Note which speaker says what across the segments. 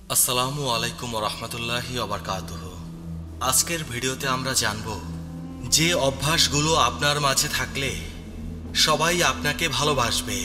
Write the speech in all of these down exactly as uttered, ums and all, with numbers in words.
Speaker 1: আসসালামু আলাইকুম রহমতুল্লাহি ওবারকাতুহ। আজকের ভিডিওতে আমরা জানব যে অভ্যাসগুলো আপনার মাঝে থাকলে সবাই আপনাকে ভালোবাসবে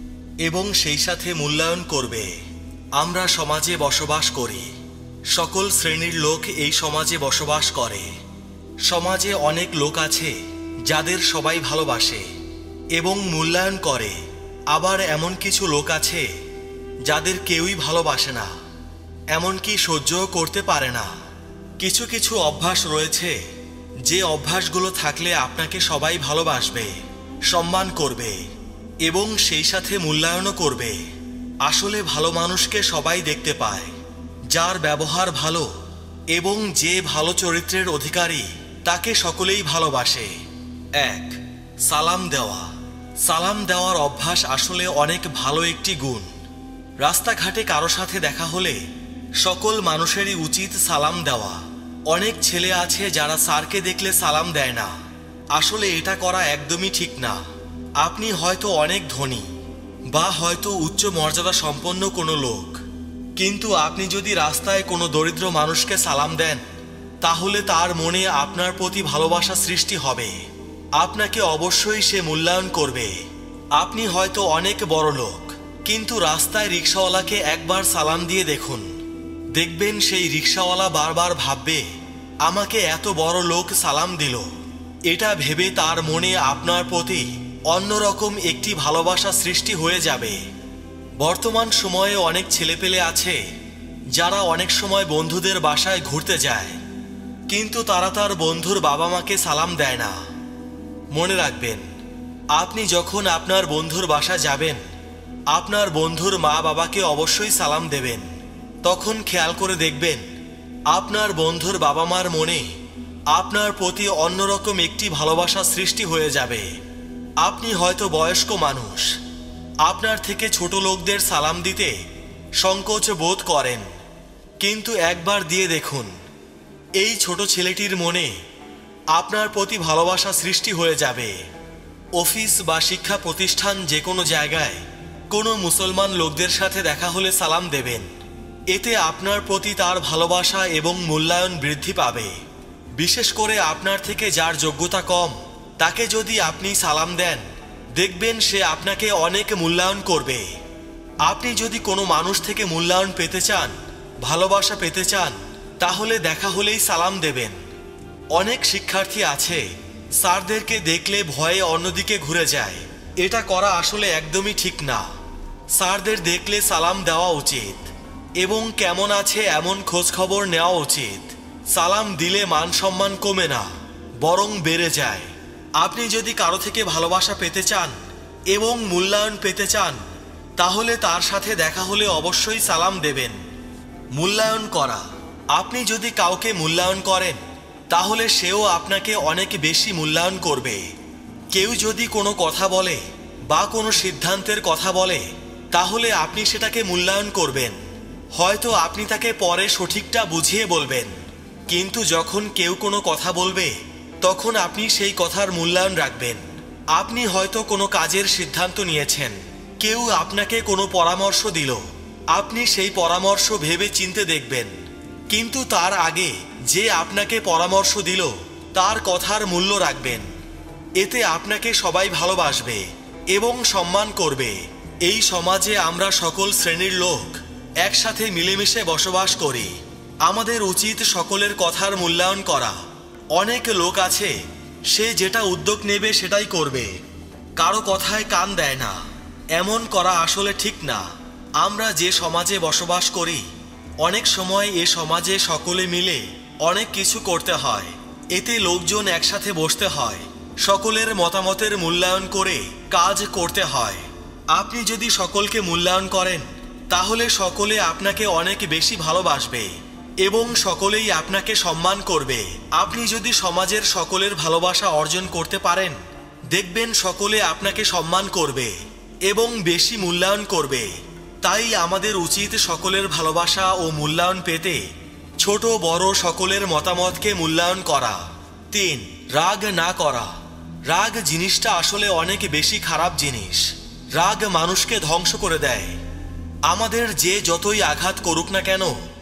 Speaker 1: এবং সেই সাথে মূল্যায়ন করবে। আমরা সমাজে বসবাস করি, সকল শ্রেণীর লোক এই সমাজে বসবাস করে। সমাজে অনেক লোক আছে যাদের সবাই ভালোবাসে এবং মূল্যায়ন করে, আবার এমন কিছু লোক আছে যাদের কেউই ভালোবাসে না, এমনকি সহ্যও করতে পারে না। কিছু কিছু অভ্যাস রয়েছে যে অভ্যাসগুলো থাকলে আপনাকে সবাই ভালোবাসবে, সম্মান করবে এবং সেই সাথে মূল্যায়নও করবে। আসলে ভালো মানুষকে সবাই দেখতে পায়, যার ব্যবহার ভালো এবং যে ভালো চরিত্রের অধিকারী তাকে সকলেই ভালোবাসে। এক, সালাম দেওয়া। সালাম দেওয়ার অভ্যাস আসলে অনেক ভালো একটি গুণ। রাস্তাঘাটে কারো সাথে দেখা হলে সকল মানুষেরই উচিত সালাম দেওয়া। অনেক ছেলে আছে যারা স্যারকে দেখলে সালাম দেয় না। আসলে এটা করা একদমই ঠিক না। আপনি হয়তো অনেক ধনী বা হয়তো উচ্চ মর্যাদা সম্পন্ন কোনো লোক, কিন্তু আপনি যদি রাস্তায় কোনো দরিদ্র মানুষকে সালাম দেন তাহলে তার মনে আপনার প্রতি ভালোবাসা সৃষ্টি হবে। আপনাকে অবশ্যই সে মূল্যায়ন করবে। আপনি হয়তো অনেক বড় লোক, কিন্তু রাস্তায় রিক্সাওয়ালাকে একবার সালাম দিয়ে দেখুন, দেখবেন সেই রিক্সাওয়ালা বারবার ভাববে আমাকে এত বড় লোক সালাম দিল। এটা ভেবে তার মনে আপনার প্রতি অন্যরকম একটি ভালোবাসা সৃষ্টি হয়ে যাবে। বর্তমান সময়ে অনেক ছেলেপেলে আছে যারা অনেক সময় বন্ধুদের বাসায় ঘুরতে যায়, কিন্তু তারা তার বন্ধুর বাবা মাকে সালাম দেয় না। মনে রাখবেন, আপনি যখন আপনার বন্ধুর বাসায় যাবেন আপনার বন্ধুর মা বাবাকে অবশ্যই সালাম দেবেন। তখন খেয়াল করে দেখবেন আপনার বন্ধুর বাবা মার মনে আপনার প্রতি অন্যরকম একটি ভালোবাসা সৃষ্টি হয়ে যাবে। আপনি হয়তো বয়স্ক মানুষ, আপনার থেকে ছোট লোকদের সালাম দিতে সংকোচ বোধ করেন, কিন্তু একবার দিয়ে দেখুন এই ছোট ছেলেটির মনে আপনার প্রতি ভালোবাসা সৃষ্টি হয়ে যাবে। অফিস বা শিক্ষা প্রতিষ্ঠান যে কোনো জায়গায় কোনো মুসলমান লোকদের সাথে দেখা হলে সালাম দেবেন। এতে আপনার প্রতি তার ভালোবাসা এবং মূল্যায়ন বৃদ্ধি পাবে। বিশেষ করে আপনার থেকে যার যোগ্যতা কম তাকে যদি আপনি সালাম দেন দেখবেন সে আপনাকে অনেক মূল্যায়ন করবে। আপনি যদি কোনো মানুষ থেকে মূল্যায়ন পেতে চান, ভালোবাসা পেতে চান, তাহলে দেখা হলেই সালাম দেবেন। অনেক শিক্ষার্থী আছে স্যারদেরকে দেখলে ভয়ে অন্যদিকে ঘুরে যায়। এটা করা আসলে একদমই ঠিক না। স্যারদের দেখলে সালাম দেওয়া উচিত এবং কেমন আছে এমন খোঁজ খবর নেওয়া উচিত। সালাম দিলে মান সম্মান কমে না, বরং বেড়ে যায়। আপনি যদি কারো থেকে ভালোবাসা পেতে চান এবং মূল্যায়ন পেতে চান তাহলে তার সাথে দেখা হলে অবশ্যই সালাম দেবেন। মূল্যায়ন করা। আপনি যদি কাউকে মূল্যায়ন করেন তাহলে সেও আপনাকে অনেক বেশি মূল্যায়ন করবে। কেউ যদি কোনো কথা বলে বা কোনো সিদ্ধান্তের কথা বলে তাহলে আপনি সেটাকে মূল্যায়ন করবেন। হয়তো আপনি তাকে পরে সঠিকটা বুঝিয়ে বলবেন, কিন্তু যখন কেউ কোনো কথা বলবে তখন আপনি সেই কথার মূল্যায়ন রাখবেন। আপনি হয়তো কোনো কাজের সিদ্ধান্ত নিয়েছেন, কেউ আপনাকে কোনো পরামর্শ দিল, আপনি সেই পরামর্শ ভেবে চিন্তে দেখবেন, কিন্তু তার আগে যে আপনাকে পরামর্শ দিল তার কথার মূল্য রাখবেন। এতে আপনাকে সবাই ভালোবাসবে এবং সম্মান করবে। এই সমাজে আমরা সকল শ্রেণীর লোক একসাথে মিলেমিশে বসবাস করি। আমাদের উচিত সকলের কথার মূল্যায়ন করা। অনেক লোক আছে সে যেটা উদ্যোগ নেবে সেটাই করবে, কারো কথায় কান দেয় না। এমন করা আসলে ঠিক না। আমরা যে সমাজে বসবাস করি অনেক সময় এ সমাজে সকলে মিলে অনেক কিছু করতে হয়। এতে লোকজন একসাথে বসতে হয়, সকলের মতামতের মূল্যায়ন করে কাজ করতে হয়। আপনি যদি সকলকে মূল্যায়ন করেন তাহলে সকলে আপনাকে অনেক বেশি ভালোবাসবে এবং সকলেই আপনাকে সম্মান করবে। আপনি যদি সমাজের সকলের ভালোবাসা অর্জন করতে পারেন দেখবেন সকলে আপনাকে সম্মান করবে এবং বেশি মূল্যায়ন করবে। তাই আমাদের উচিত সকলের ভালোবাসা ও মূল্যায়ন পেতে ছোট বড় সকলের মতামতকে মূল্যায়ন করা। তিন, রাগ না করা। রাগ জিনিসটা আসলে অনেক বেশি খারাপ জিনিস। রাগ মানুষকে ধ্বংস করে দেয়। আমাদের যে যতই আঘাত করুক না কেন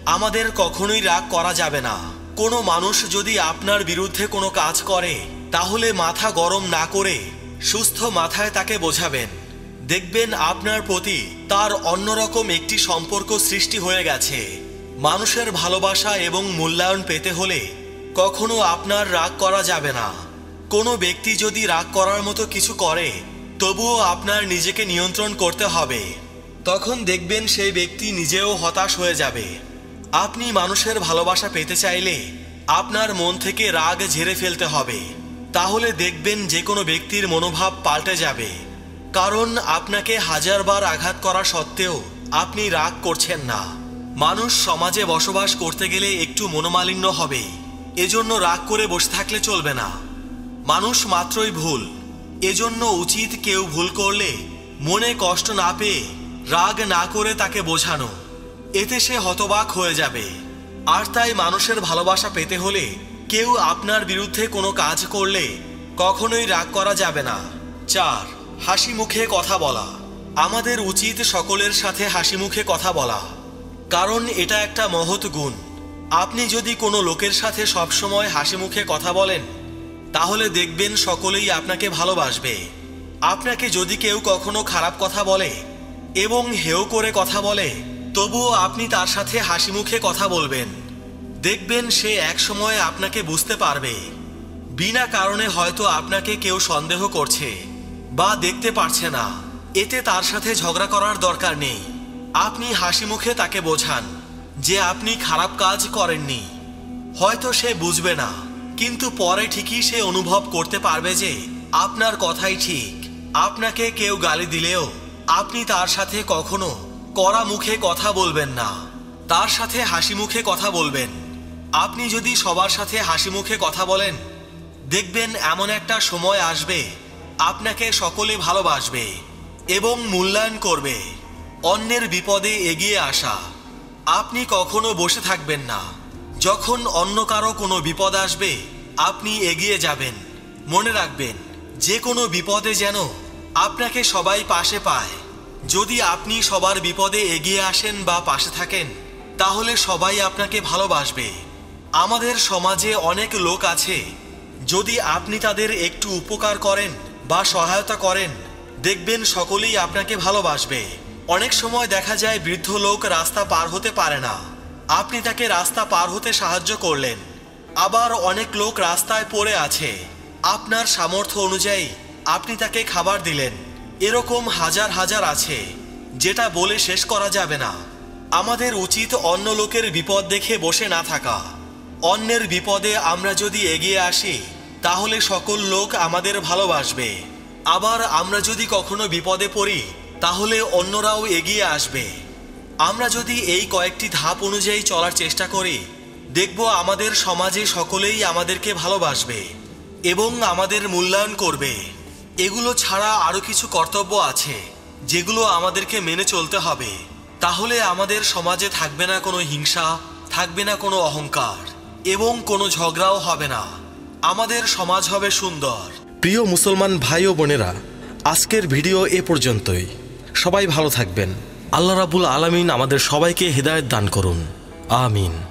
Speaker 1: আমাদের কখনোই রাগ করা যাবে না। কোনো মানুষ যদি আপনার বিরুদ্ধে কোনো কাজ করে তাহলে মাথা গরম না করে সুস্থ মাথায় তাকে বোঝাবেন। দেখবেন আপনার প্রতি তার অন্যরকম একটি সম্পর্ক সৃষ্টি হয়ে গেছে। মানুষের ভালোবাসা এবং মূল্যায়ন পেতে হলে কখনো আপনার রাগ করা যাবে না। কোনো ব্যক্তি যদি রাগ করার মতো কিছু করে তবুও আপনার নিজেকে নিয়ন্ত্রণ করতে হবে। তখন দেখবেন সেই ব্যক্তি নিজেও হতাশ হয়ে যাবে। আপনি মানুষের ভালোবাসা পেতে চাইলে আপনার মন থেকে রাগ ঝেড়ে ফেলতে হবে। তাহলে দেখবেন যে কোনো ব্যক্তির মনোভাব পাল্টে যাবে। কারণ আপনাকে হাজারবার আঘাত করা সত্ত্বেও আপনি রাগ করছেন না। মানুষ সমাজে বসবাস করতে গেলে একটু মনোমালিন্য হবে, এজন্য রাগ করে বসে থাকলে চলবে না। মানুষ মাত্রই ভুল, এজন্য উচিত কেউ ভুল করলে মনে কষ্ট না পেয়ে রাগ না করে তাকে বোঝানো। এতে সে হতবাক হয়ে যাবে। আর তাই মানুষের ভালোবাসা পেতে হলে কেউ আপনার বিরুদ্ধে কোনো কাজ করলে কখনোই রাগ করা যাবে না। চার, হাসি মুখে কথা বলা। আমাদের উচিত সকলের সাথে হাসি মুখে কথা বলা, কারণ এটা একটা মহৎ গুণ। আপনি যদি কোনো লোকের সাথে সবসময় হাসি মুখে কথা বলেন তাহলে দেখবেন সকলেই আপনাকে ভালোবাসবে। আপনাকে যদি কেউ কখনো খারাপ কথা বলে এবং হেয় করে কথা বলে তবুও আপনি তার সাথে হাসি মুখে কথা বলবেন। দেখবেন সে এক সময় আপনাকে বুঝতে পারবে। বিনা কারণে হয়তো আপনাকে কেউ সন্দেহ করছে বা দেখতে পারছে না, এতে তার সাথে ঝগড়া করার দরকার নেই। আপনি হাসি মুখে তাকে বোঝান যে আপনি খারাপ কাজ করেননি। হয়তো সে বুঝবে না, কিন্তু পরে ঠিকই সে অনুভব করতে পারবে যে আপনার কথাই ঠিক। আপনাকে কেউ গালি দিলেও আপনি তার সাথে কখনো কড়া মুখে কথা বলবেন না, তার সাথে হাসি মুখে কথা বলবেন। আপনি যদি সবার সাথে হাসি মুখে কথা বলেন দেখবেন এমন একটা সময় আসবে আপনাকে সকলে ভালোবাসবে এবং মূল্যায়ন করবে। অন্যের বিপদে এগিয়ে আসা। আপনি কখনো বসে থাকবেন না। যখন অন্য কারো কোনো বিপদ আসবে আপনি এগিয়ে যাবেন। মনে রাখবেন যে কোনো বিপদে যেন আপনাকে সবাই পাশে পায়। যদি আপনি সবার বিপদে এগিয়ে আসেন বা পাশে থাকেন তাহলে সবাই আপনাকে ভালোবাসবে। আমাদের সমাজে অনেক লোক আছে, যদি আপনি তাদের একটু উপকার করেন বা সহায়তা করেন দেখবেন সকলেই আপনাকে ভালোবাসবে। অনেক সময় দেখা যায় বৃদ্ধ লোক রাস্তা পার হতে পারে না, আপনি তাকে রাস্তা পার হতে সাহায্য করলেন। আবার অনেক লোক রাস্তায় পড়ে আছে, আপনার সামর্থ্য অনুযায়ী আপনি তাকে খাবার দিলেন। এরকম হাজার হাজার আছে যেটা বলে শেষ করা যাবে না। আমাদের উচিত অন্য লোকের বিপদ দেখে বসে না থাকা। অন্যের বিপদে আমরা যদি এগিয়ে আসি তাহলে সকল লোক আমাদের ভালোবাসবে। আবার আমরা যদি কখনো বিপদে পড়ি তাহলে অন্যরাও এগিয়ে আসবে। আমরা যদি এই কয়েকটি ধাপ অনুযায়ী চলার চেষ্টা করি দেখব আমাদের সমাজে সকলেই আমাদেরকে ভালোবাসবে এবং আমাদের মূল্যায়ন করবে। এগুলো ছাড়া আরও কিছু কর্তব্য আছে যেগুলো আমাদেরকে মেনে চলতে হবে। তাহলে আমাদের সমাজে থাকবে না কোনো হিংসা, থাকবে না কোনো অহংকার এবং কোনো ঝগড়াও হবে না। আমাদের সমাজ হবে সুন্দর। প্রিয় মুসলমান ভাই ও বোনেরা, আজকের ভিডিও এ পর্যন্তই। সবাই ভালো থাকবেন। আল্লাহ রাব্বুল আলামিন আমাদের সবাইকে হিদায়াত দান করুন। আমিন।